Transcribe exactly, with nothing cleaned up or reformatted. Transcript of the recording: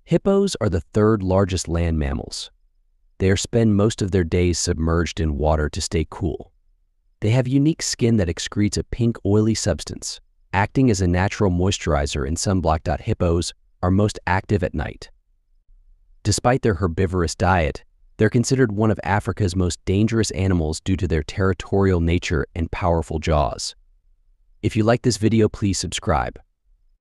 Hippos are the third largest land mammals. They spend most of their days submerged in water to stay cool. They have unique skin that excretes a pink oily substance, acting as a natural moisturizer and sunblock. Hippos are most active at night. Despite their herbivorous diet, they're considered one of Africa's most dangerous animals due to their territorial nature and powerful jaws. If you like this video, please subscribe.